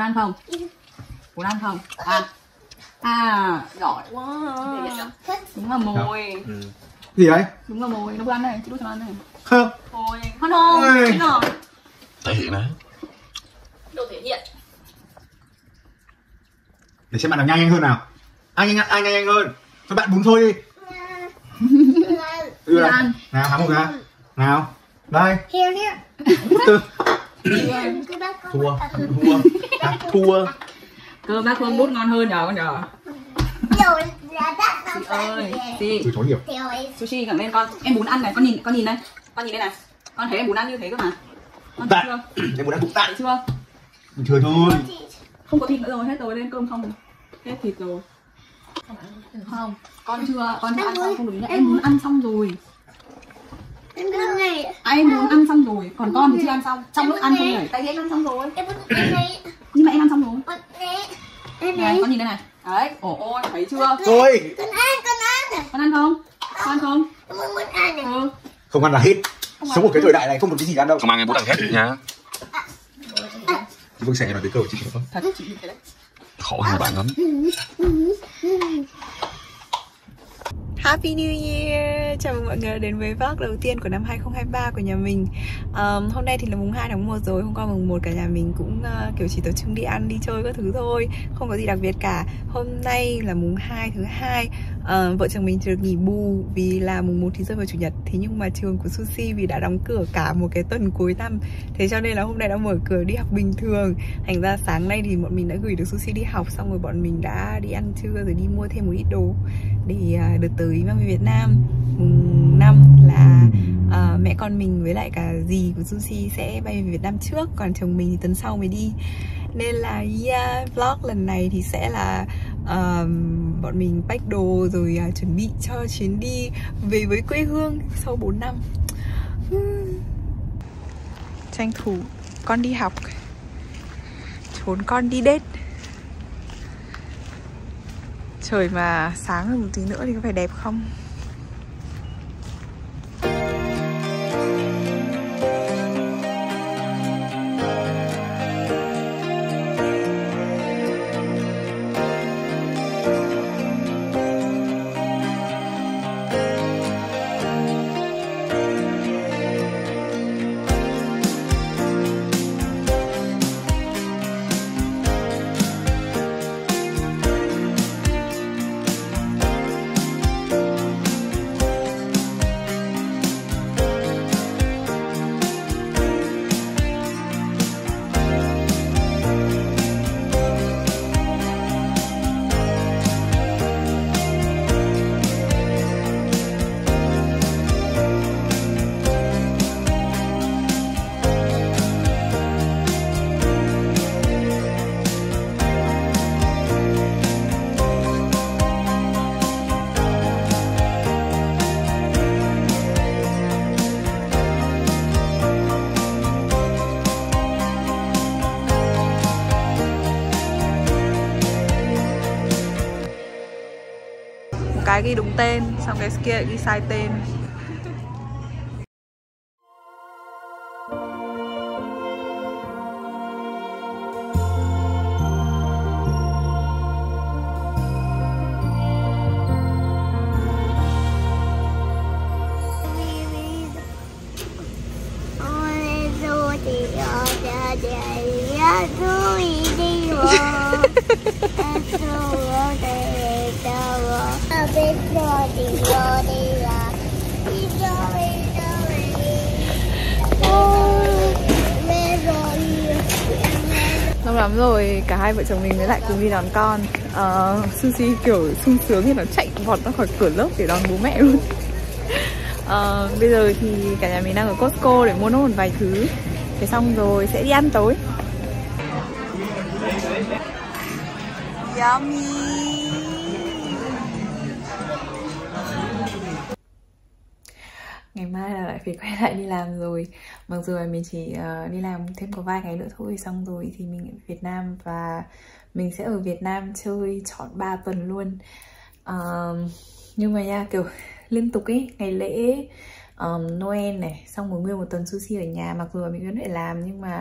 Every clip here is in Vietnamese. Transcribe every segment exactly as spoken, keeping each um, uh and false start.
ăn không? Muốn ăn không? À, à, giỏi quá. Đúng là mồi. Ừ. Gì đấy? Đúng là mồi, nó vừa ăn này, chị đút cho nó ăn này. Không. Mồi, ăn không? Chính rồi. Thể hiện đấy. Đồ thể hiện. Để xem bạn nào nhanh nhanh hơn nào. Ai nhanh ai nhanh nhanh hơn. Cho bạn bún thôi đi. Đưa đây. Nào, há một ra. Nào. Đây. Từ. Thua. Thua. À, thua. Cơm bác Phương đút ngon hơn nhờ con nhờ. Chị ơi, chị. Từ chối nhiều. Sushi ngẩng lên con. Em muốn ăn này, con nhìn, con nhìn đây. Con nhìn đây này. Con thấy em muốn ăn như thế cơ mà. Con thấy chưa? Em muốn ăn bụng tạ. Thấy chưa? Bình thường thôi. Không có thịt nữa rồi, hết rồi, lên cơm không. Hết thịt rồi. Không, con chưa, con chưa ăn xong không đúng nữa. Em muốn ăn xong rồi. Em muốn này. À, em muốn ăn xong rồi, còn con thì chưa ăn xong. Trong lúc ăn không nhảy, tại vì em ăn xong rồi. Em muốn ăn này. Nhưng mà em ăn xong rồi. Em Này, con nhìn đây này. Đấy, ồ ôi, thấy chưa? Rồi. Con ăn, con ăn. Con ăn không? Con ăn không? Em muốn ăn này. Ừ. Không ăn là hết. Sống một cái thời đại này không có cái gì ăn đâu. Không ăn em bút ăn hết nha. Chị Vương sẽ nói tới câu của chị không? Thật, chị như thế đấy. Khổ hai bạn lắm. Happy New Year! Chào mừng mọi người đến với vlog đầu tiên của năm hai không hai ba của nhà mình. um, Hôm nay thì là mùng hai tháng một rồi. Hôm qua mùng một cả nhà mình cũng uh, kiểu chỉ tập trung đi ăn, đi chơi các thứ thôi. Không có gì đặc biệt cả. Hôm nay là mùng hai thứ hai. uh, Vợ chồng mình được nghỉ bù vì là mùng một thì rơi vào chủ nhật. Thế nhưng mà trường của Sushi vì đã đóng cửa cả một cái tuần cuối năm, thế cho nên là hôm nay đã mở cửa đi học bình thường. Thành ra sáng nay thì bọn mình đã gửi được Sushi đi học. Xong rồi bọn mình đã đi ăn trưa rồi đi mua thêm một ít đồ để uh, được tới mang về Việt Nam. Mùng năm là uh, mẹ con mình với lại cả dì của Sushi sẽ bay về Việt Nam trước, còn chồng mình thì tuần sau mới đi. Nên là yeah, vlog lần này thì sẽ là uh, bọn mình pack đồ rồi uh, chuẩn bị cho chuyến đi về với quê hương sau bốn năm. uhm. Tranh thủ con đi học, trốn con đi date. Trời mà sáng hơn một tí nữa thì có phải đẹp không? Cái ghi đúng tên, xong cái kia ghi sai tên. Lâu lắm rồi cả hai vợ chồng mình mới lại cùng đi đón con. uh, Sushi kiểu sung sướng thì nó chạy vọt ra khỏi cửa lớp để đón bố mẹ luôn. uh, Bây giờ thì cả nhà mình đang ở Costco để mua nốt một vài thứ. Thế xong rồi sẽ đi ăn tối. Yummy. Ngày mai là lại phải quay lại đi làm rồi. Mặc dù là mình chỉ uh, đi làm thêm có vài ngày nữa thôi. Xong rồi thì mình ở Việt Nam. Và mình sẽ ở Việt Nam chơi trọn ba tuần luôn. uh, Nhưng mà nha, kiểu liên tục ấy, ngày lễ um, Noel này, xong rồi nguyên một tuần Sushi ở nhà. Mặc dù là mình vẫn phải làm, nhưng mà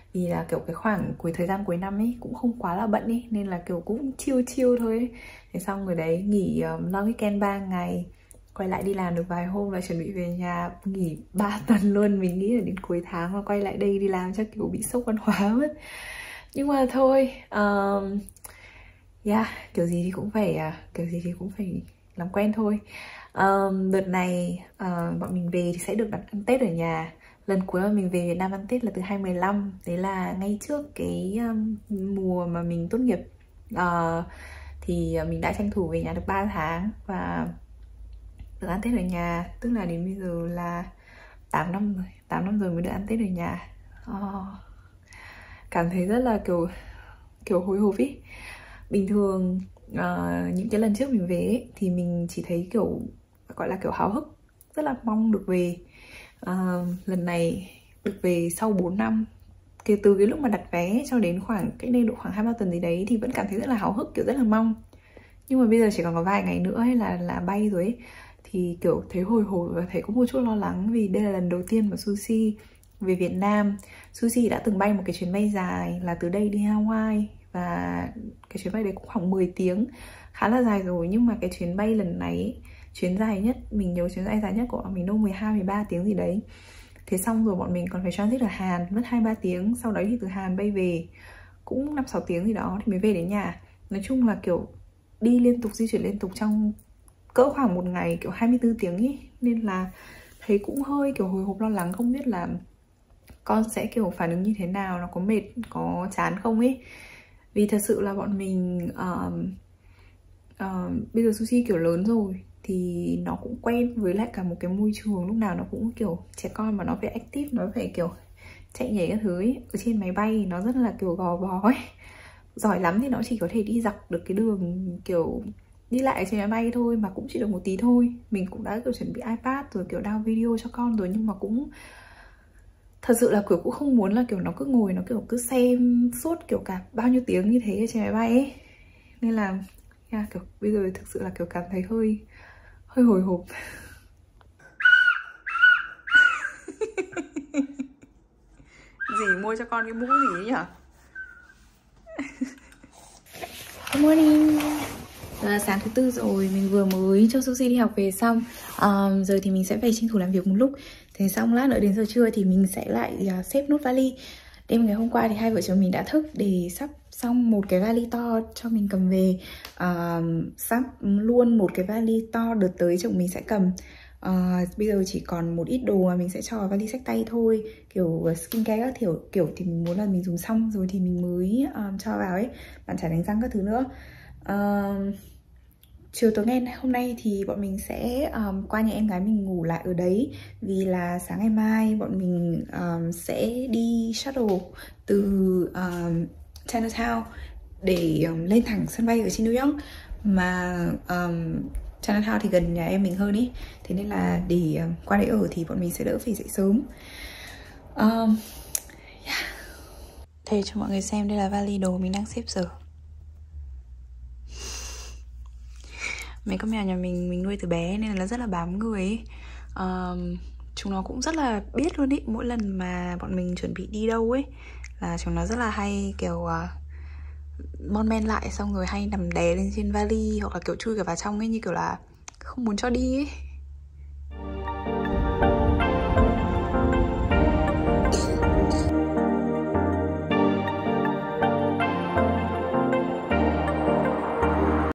Vì là kiểu cái khoảng cuối thời gian cuối năm ấy cũng không quá là bận ấy, nên là kiểu cũng chill chill thôi ấy. Thế xong rồi đấy nghỉ um, long weekend ba ngày, quay lại đi làm được vài hôm và chuẩn bị về nhà nghỉ ba tuần luôn. Mình nghĩ là đến cuối tháng mà quay lại đây đi làm chắc kiểu bị sốc văn hóa mất. Nhưng mà thôi, um, yeah, kiểu gì thì cũng phải uh, kiểu gì thì cũng phải làm quen thôi. Um, đợt này uh, bọn mình về thì sẽ được đặt ăn Tết ở nhà. Lần cuối mà mình về Việt Nam ăn Tết là từ hai mười lăm. Đấy là ngay trước cái um, mùa mà mình tốt nghiệp. uh, Thì mình đã tranh thủ về nhà được ba tháng và được ăn Tết ở nhà. Tức là đến bây giờ là tám năm rồi tám năm rồi mới được ăn Tết ở nhà. uh, Cảm thấy rất là kiểu Kiểu hồi hộp ý. Bình thường uh, những cái lần trước mình về ấy, thì mình chỉ thấy kiểu gọi là kiểu háo hức, rất là mong được về. Uh, lần này được về sau bốn năm, kể từ cái lúc mà đặt vé cho đến khoảng cách đây độ khoảng hai ba tuần gì đấy thì vẫn cảm thấy rất là háo hức, kiểu rất là mong. Nhưng mà bây giờ chỉ còn có vài ngày nữa ấy là là bay rồi ấy, thì kiểu thấy hồi hộp và thấy có một chút lo lắng, vì đây là lần đầu tiên mà Sushi về Việt Nam. Sushi đã từng bay một cái chuyến bay dài là từ đây đi Hawaii, và cái chuyến bay đấy cũng khoảng mười tiếng, khá là dài rồi. Nhưng mà cái chuyến bay lần này, chuyến dài nhất, mình nhớ chuyến bay dài nhất của bọn mình đâu mười hai mười ba tiếng gì đấy. Thế xong rồi bọn mình còn phải transit ở Hàn, mất hai ba tiếng. Sau đấy thì từ Hàn bay về cũng năm sáu tiếng gì đó thì mới về đến nhà. Nói chung là kiểu đi liên tục, di chuyển liên tục trong cỡ khoảng một ngày, kiểu hai mươi tư tiếng ý. Nên là thấy cũng hơi kiểu hồi hộp lo lắng, không biết là con sẽ kiểu phản ứng như thế nào, nó có mệt, có chán không ấy. Vì thật sự là bọn mình uh, uh, bây giờ Sushi kiểu lớn rồi thì nó cũng quen với lại cả một cái môi trường lúc nào nó cũng kiểu trẻ con, mà nó phải active, nó phải kiểu chạy nhảy các thứ ấy. Ở trên máy bay nó rất là kiểu gò bó ấy. Giỏi lắm thì nó chỉ có thể đi dọc được cái đường kiểu đi lại trên máy bay thôi, mà cũng chỉ được một tí thôi. Mình cũng đã kiểu chuẩn bị iPad rồi kiểu download video cho con rồi, nhưng mà cũng thật sự là kiểu cũng không muốn là kiểu nó cứ ngồi, nó kiểu cứ xem suốt kiểu cả bao nhiêu tiếng như thế trên máy bay ấy. Nên là yeah, kiểu bây giờ thực sự là kiểu cảm thấy hơi hơi hồi hộp. Dì mua cho con cái mũ gì nhỉ? Good morning. Là sáng thứ tư rồi, mình vừa mới cho Sushi đi học về xong. um, Giờ thì mình sẽ phải tranh thủ làm việc một lúc. Thế xong lát nữa đến giờ trưa thì mình sẽ lại uh, xếp nốt vali. Đêm ngày hôm qua thì hai vợ chồng mình đã thức để sắp xong một cái vali to cho mình cầm về. uh, Sắp luôn một cái vali to, đợt tới chồng mình sẽ cầm. uh, Bây giờ chỉ còn một ít đồ mà mình sẽ cho vào vali xách tay thôi. Kiểu skincare các kiểu, kiểu thì mình muốn là mình dùng xong rồi thì mình mới um, cho vào ấy. Bàn chải đánh răng các thứ nữa. uh, Chiều tối ngày hôm nay thì bọn mình sẽ um, qua nhà em gái mình ngủ lại ở đấy. Vì là sáng ngày mai bọn mình um, sẽ đi shuttle từ um, Chinatown để um, lên thẳng sân bay ở trên New York. Mà um, Chinatown thì gần nhà em mình hơn ý. Thế nên là để um, qua đấy ở thì bọn mình sẽ đỡ phải dậy sớm. um, yeah. Đây cho mọi người xem, đây là vali đồ mình đang xếp giờ. Mấy con mèo nhà mình mình nuôi từ bé nên là nó rất là bám người ấy. Um, chúng nó cũng rất là biết luôn ý. Mỗi lần mà bọn mình chuẩn bị đi đâu ấy là chúng nó rất là hay kiểu uh, mon men lại, xong rồi hay nằm đè lên trên vali, hoặc là kiểu chui cả vào trong ấy, như kiểu là không muốn cho đi ấy.